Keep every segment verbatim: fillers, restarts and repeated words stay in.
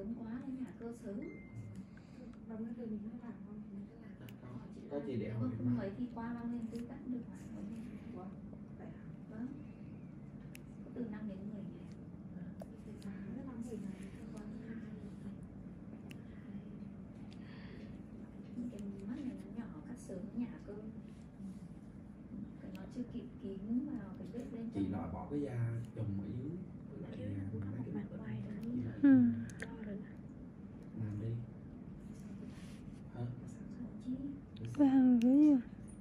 sớm quá đến nhà cơ sớm. Và mới từ mình mới làm không? Mình cứ làm. Có gì để không không mấy thì qua bao lên tư tắt được mà. Ủa? Vậy hả? Vâng. Từ năm đến mười ngày. Từ tháng đến năm mười ngày thì cơ quan hai. Cái mắt này nó nhỏ cắt sớm nhả cơ. Cái nó chưa kịp kín vào cái vết bên chị loại bỏ cái da trùng ở dưới. Ở dưới nó cũng có một mặt quay nữa. Ừ. Làm đi. Hả? Vâng, với gì?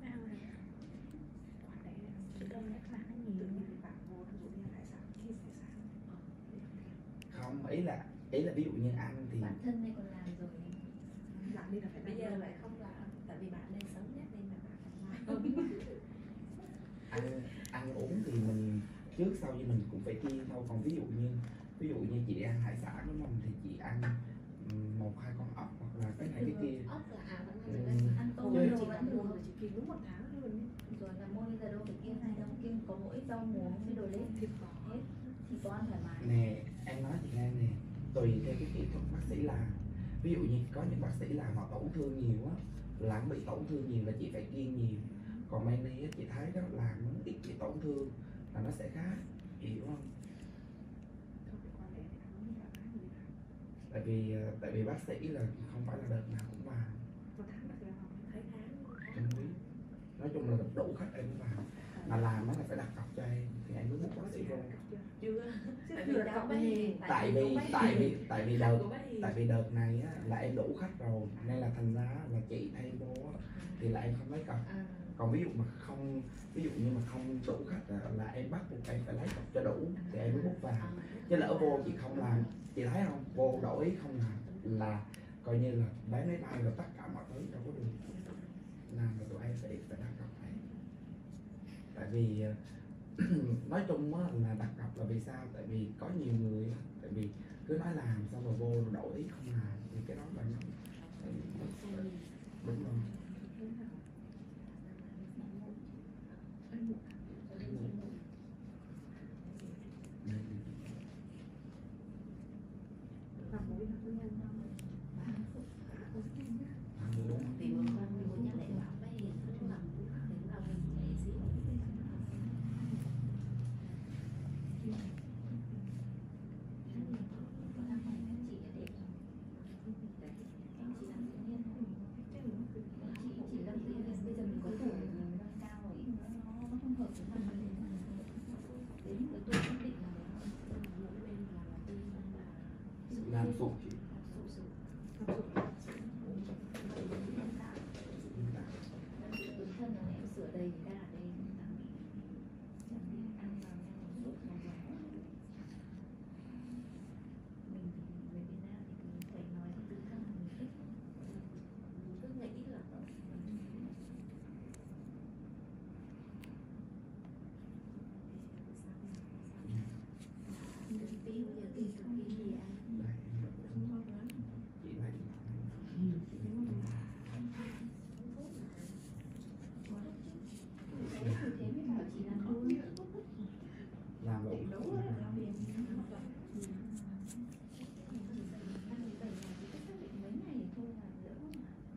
Không, ý là ý là ví dụ như ăn thì bản thân này còn làm rồi. Làm đi là phải Bây giờ lại không làm, tại vì bạn lên sớm nhất nên là bạn không làm. ăn ăn uống thì mình trước sau như mình cũng phải kiêng thôi. Còn ví dụ như ví dụ như chị ăn hải sản đúng không thì chị ăn ừm, một hai con ốc hoặc là cái này cái kia. Ốc là à vẫn Ừ. ăn được. Ăn tôm Chứ- đồ chị vẫn vẫn được. được, chị kỳ đúng một tháng luôn. Rồi là mua bây giờ đâu phải kiêng hay đâu, kiêng có mỗi rau muống với đồ lên Thịt bò hết thì có ăn thoải mái. Nè em nói chị nghe nè, tùy theo cái kỹ thuật bác sĩ làm. Ví dụ như có những bác sĩ làm họ tổn thương nhiều á, làm bị tổn thương nhiều là chị phải kiêng nhiều. Còn Mandy á, chị thấy đó làm nó ít bị tổn thương là nó sẽ khác, chị hiểu không? Tại vì ờ, tại vì bác sĩ là không phải là đợt nào cũng vào. một tháng là làm Thấy tháng. Em biết. Nói chung là đủ khách em mới vào. Mà làm nó là phải đặt cọc cho em thì em mới book bác sĩ vô. Chưa. Tại vì chưa đâu đặt bé hiền. Tại vì tại vì tại vì đợt Của bé hiền. tại vì đợt này á, là em đủ khách rồi nên là thành ra là chị thay vô á, thì là em không lấy cọc. À. Còn ví dụ mà không ví dụ như mà không đủ khách là, là em bắt buộc em phải lấy cọc cho đủ thì em mới book vào. Chứ lỡ vô chị không làm, chị thấy không, vô đổi ý không làm là coi như là vé máy bay rồi tất cả mọi thứ đâu có được. Làm là tụi em phải phải đặt cọc này. Tại vì ờ, nói chung á, là đặt cọc là vì sao? Tại vì có nhiều người á, tại vì cứ nói làm xong rồi vô rồi đổi ý không làm thì cái đó là nó đúng rồi. làm mũi là cứ nhanh nhau. Thì vừa qua mình muốn nhắc lại bảo bé hiền nó làm thì nó làm mình nhẹ xíu. Làm sụp chị. Thân là em sửa đầy ra ở đây là mình ăn vào nhau suốt một ngày. Mình người Việt Nam thì cứ phải nói tự thân là mình thích, cứ nghĩ là Tí bây giờ tí cái gì ăn. Đây, chị lấy thế mới bảo chị làm luôn. làm đủ. Mấy ngày thôi là đỡ mà.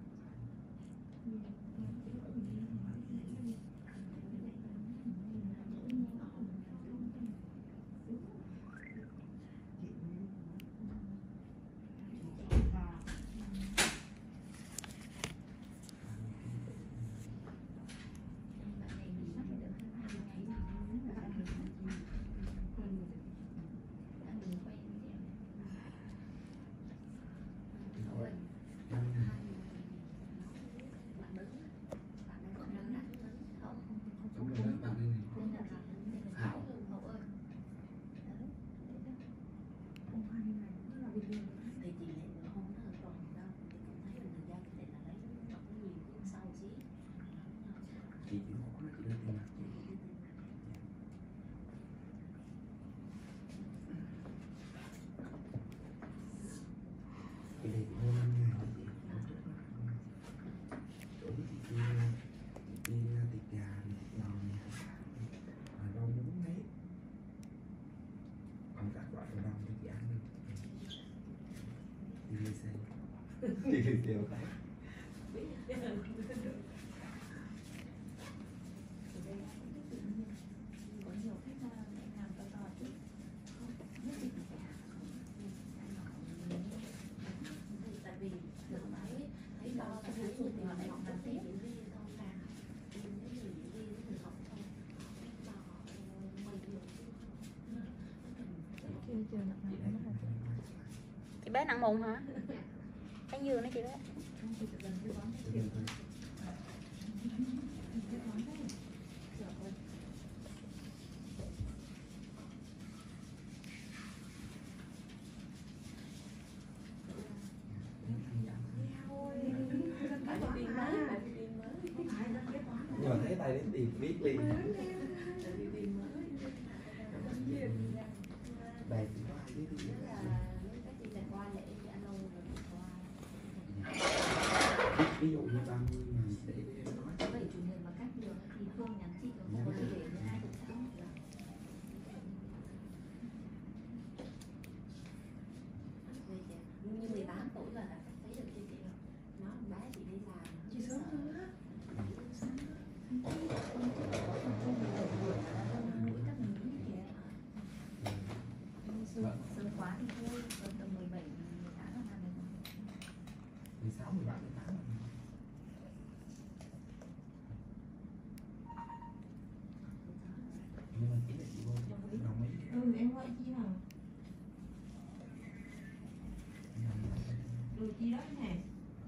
Hảo. Thì chị lại nữa không nó còn đâu thì cũng thấy là thời gian để là lấy nó có nhiều sau xí. Chị chỉ khó là chị lên tiền mặt chị. Chị đi mua năm ngày chị. Chỗ chị đi đi thịt gà này, giò này, rồi rau muống hết. Còn các loại đồ đồng thì chị ăn được. lì xì đi lì xì một cái có nhiều khách là lại làm to to chứ không nhất định phải hạ tại vì được thấy thấy to là thấy người thì họ lại học làm tiếp những cái to càng những cái gì đi thì học thôi to mày được Chị bé nặng mụn hả? Cái giường đó chị bé. nhưng mà thấy tay đến tìm biết liền đây cũng có ai biết gì ví dụ như bao nhiêu ngày để em nói bảy chủ nhật mà cách được thì Phương nhắn chị là không có thể để với hai tuần sau như mười tám tuổi là đã thấy được chị chị rồi nó bé chị đi làm Chị sớm hơn á. sớm quá thì thôi còn tầm mười bảy mười tám là làm được mười sáu mười bảy mười tám nhưng mà chỉ là chị vô chị đồng ý Ừ, em gọi chị nào. Rồi chị đó nè.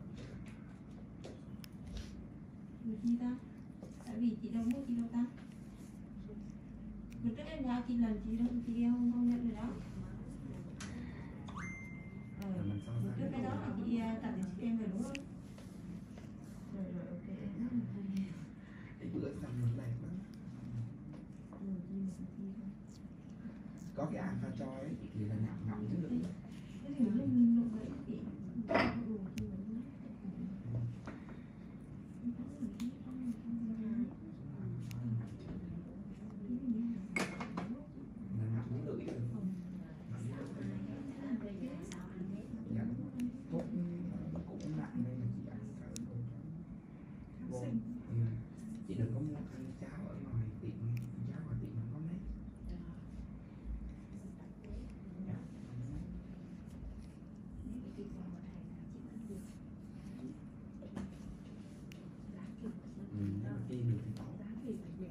Rồi chị ta. Tại vì chị đâu mua chị đâu ta. Rồi trước em giao chị lần chị đâu chị không không nhận rồi đó. Ờ. rồi mình so Rồi trước sánh cái đó là chị tặng để chị em về đúng không? Rồi rồi ok. cái bữa xong mình đẹp lắm có cái alpha choi ấy thì là nặng ngậm chứ được Cái gì nó nhìn nó vậy chị. Ừ, chị vẫn nói. là ngậm muốn lưỡi được dạ thuốc cũng nặng nên là chị ăn phải vô ừ. Chị đừng có mua ăn cháo ở ngoài tiệm cháo ngoài tiệm không có mấy ừ, nhưng mà kia được thì tốt ừ, kia được thì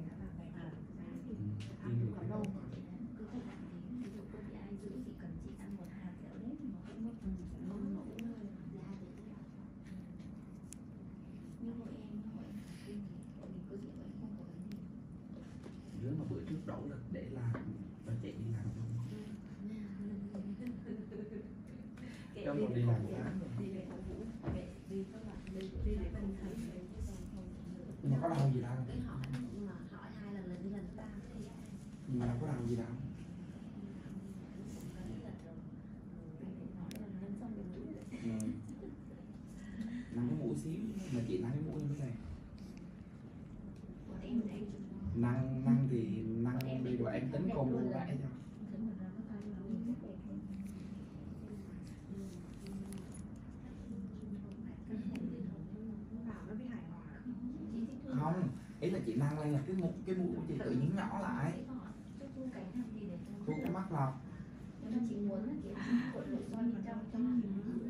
tốt cứ phải làm thế ví dụ có bị ai giữ thì cần chị ăn một hạt kẹo đấy mà cũng một không mẫu nơi ra để như hội em hội em mình cứ gì vậy không có cái gì nếu mà bữa trước đổ lực để làm và chị đi làm luôn trong một đi làm sáng nhưng mà có đau gì đâu cái hỏi mà hỏi hai lần lần lần ba nhưng mà đâu có đau gì đâu ừ. Nắng cái mũi xíu mà chị nắng cái mũi như thế này bọn em thấy năng năng thì năng đi rồi em tính combo lại cho không ý là chị năng lên là cái mũi cái mũi của chị tự nhiên nhỏ lại thu cái mắt lọc nếu mà chị muốn là chị ăn cuộn nội soi vào trong trong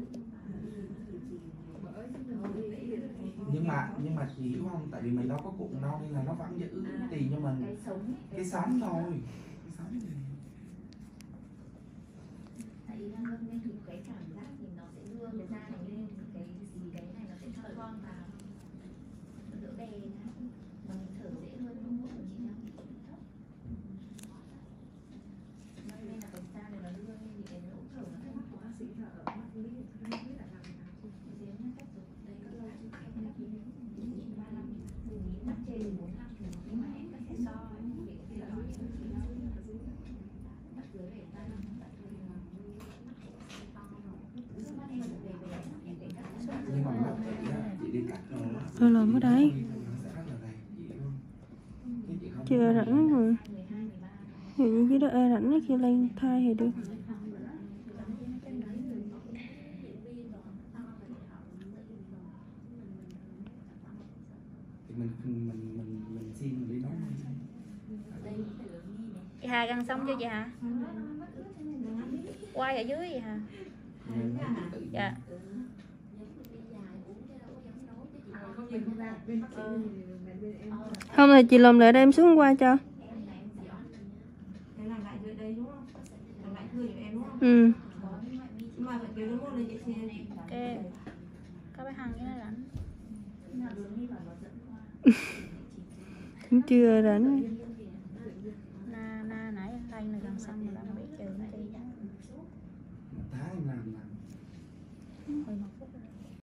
nhưng mà nhưng mà chị hiểu không tại vì mình đâu có cuộn đâu nên là nó vẫn giữ tiền cho mình cái sống ấy, cái sống thôi cái sống thì tại vì nó nên thì cái cảm giác thì nó sẽ đưa cái da này lên thì cái gì cái này nó sẽ cho con vào nó đỡ đè nhá mà mình thở dễ hơn không mỗi của chị đang bị thấp nên là cái da này nó đưa lên thì cái lỗ thở nó sẽ Của bác sĩ là ở mắt Lý, không biết là làm nào chứ. dễ nó cách rồi đây các lâu chứ em là gì ba năm mình nghĩ mắt trên bốn năm thì nhưng mà em có thể so để cái là nói chuyện thì nó mắt dưới để ba năm mắt dưới là mắt em về về em để cắt nhưng mà mắt chị á chị đi cắt rồi á, Rồi làm ở đây. nó sẽ rất là đầy chị hiểu không chứ chị không Chị ở rảnh rồi. mười hai mười ba Ví dụ như chị ở rảnh khi lên thai thì được. mình mình mình mình xin mình đi nấu. đây phải lớn nghi này. Chị Hà gần xong chưa chị Hà? Quay ở dưới vậy Hà? Mình nấu tự nhiên. Dạ. Ừ. Giống như đi dài uống cái đâu có giống nấu chứ chị À, nấu không trên mình cái ra này. bên bác sĩ thì bên bên em Ờ. Không thì chị làm lại đây em xuống qua cho. Em là em sẽ ăn nhá. thế làm lại dưới đây đúng không? Làm lại cười cho em đúng không? Ừ. Có những loại mi Nhưng mà phải kêu nó mua lên chị xe chị. Ok. Có bé Hằng với nó rảnh. nào đường đi vào nó dẫn qua. Cũng chưa rảnh. Tự nhiên